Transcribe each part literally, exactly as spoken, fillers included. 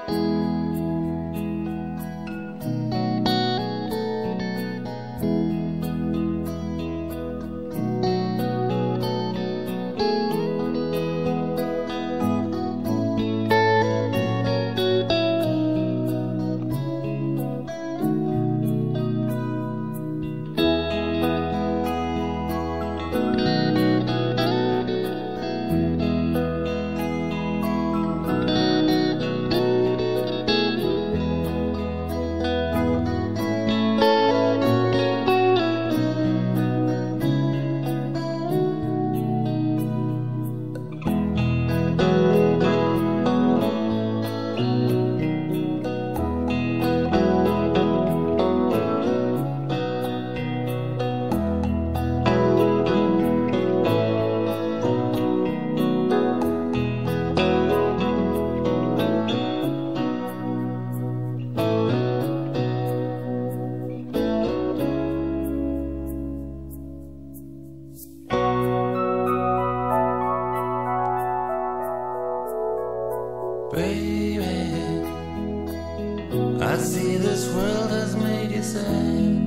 Baby, I see this world has made you sad.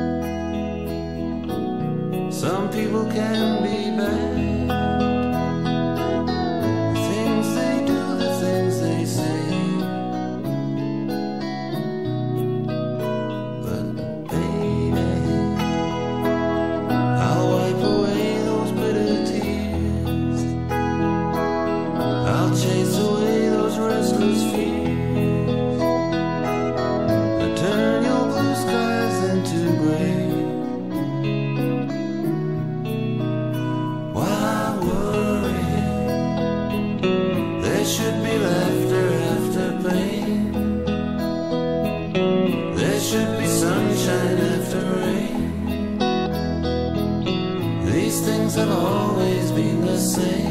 Some people can be bad. The things they do, the things they say. But baby, I'll wipe away those bitter tears. I'll chase away those restless fears, and turn your blue skies into gray. Why worry? There should be laughter after pain. There should be sunshine after rain. These things have always been the same.